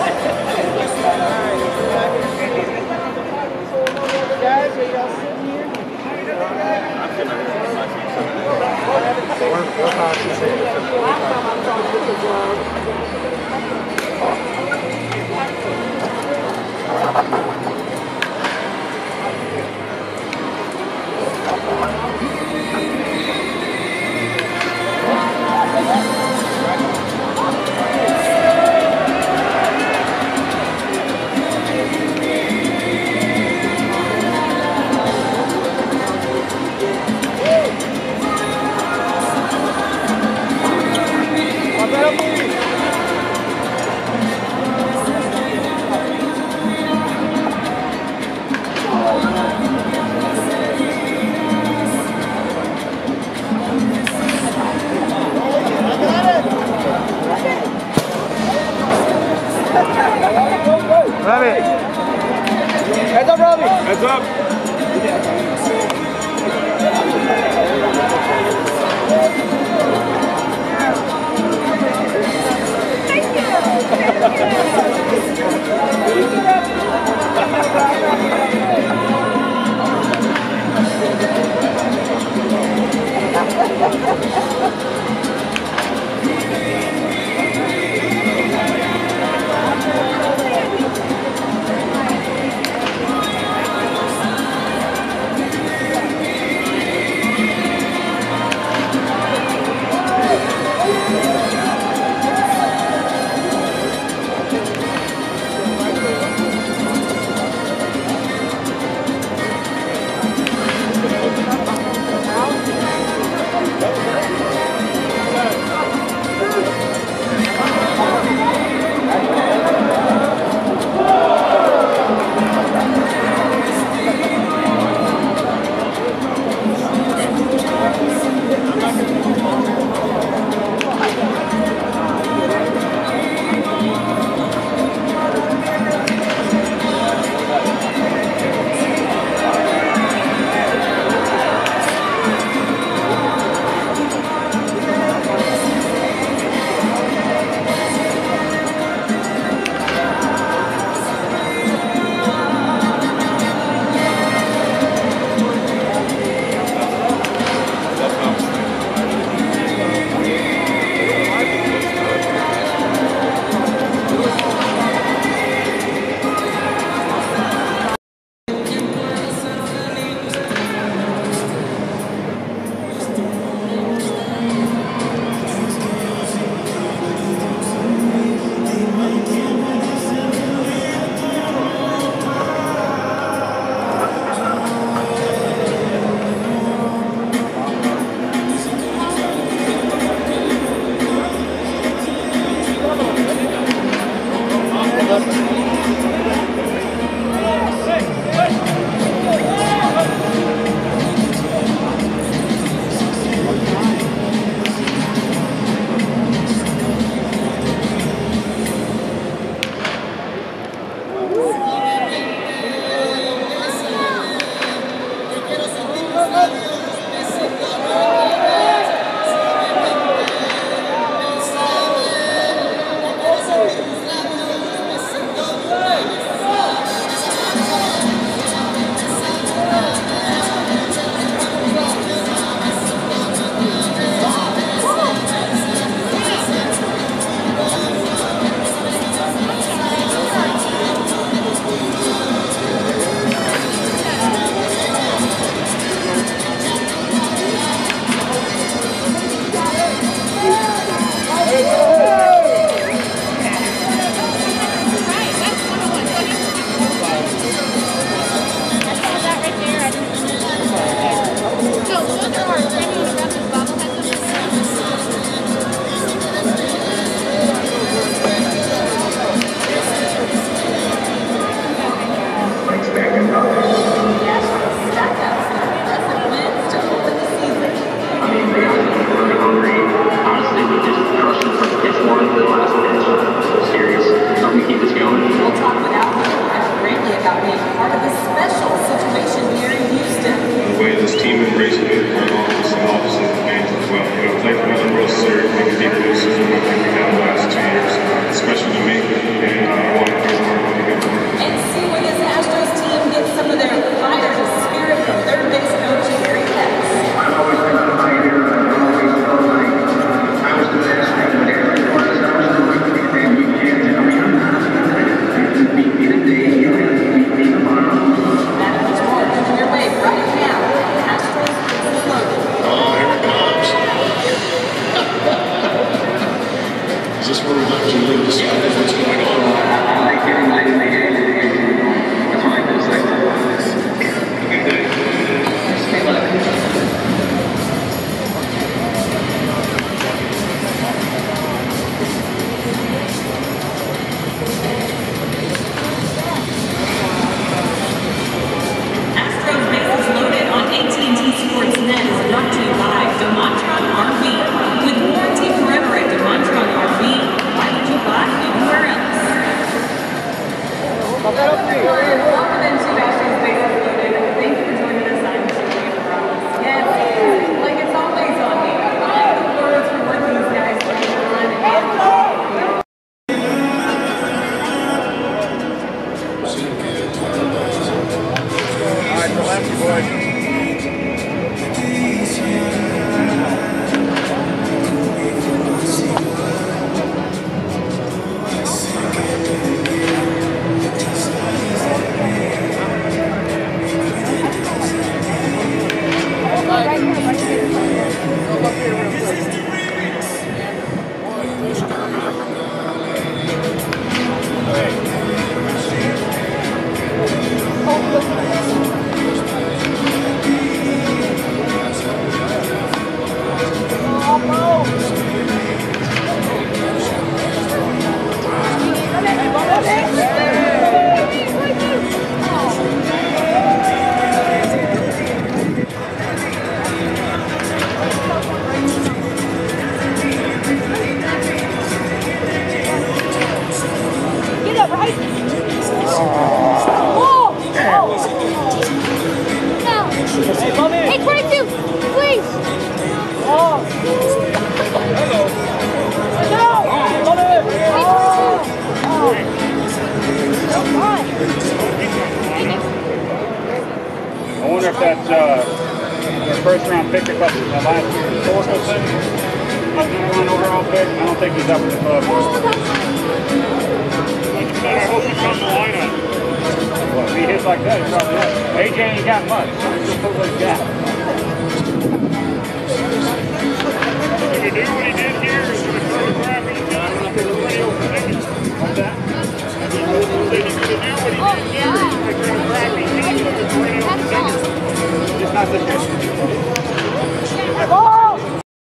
Guys, are y'all sitting here? Robbie. Heads up, Robbie. Heads up. Yeah, right? Oh! No. Hey, 22, please. Oh. No. Hey, 22. I wonder if that's their first round pick up in the last year historical thing. He's number 1 overall pick. I don't think he's up in the club. Oh, I hope he's on the lineup. Well, if he hits like that, he's probably up. AJ ain't got much. So he'll put what he's got. Going to do what he did here is going to photograph each other with the radio connected. What's that? He's going to do what he did here is going to photograph each other with the radio connected. Just not this year.